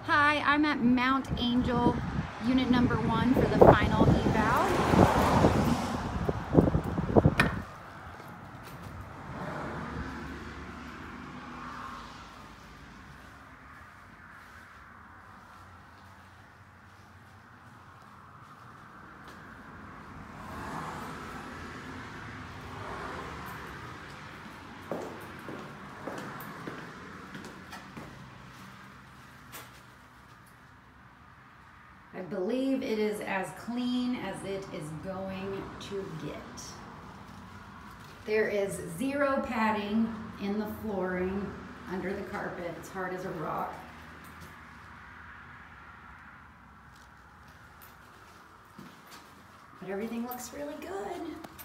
Hi, I'm at Mount Angel, unit number 1 for the final eval. I believe it is as clean as it is going to get. There is zero padding in the flooring under the carpet. It's hard as a rock. But everything looks really good.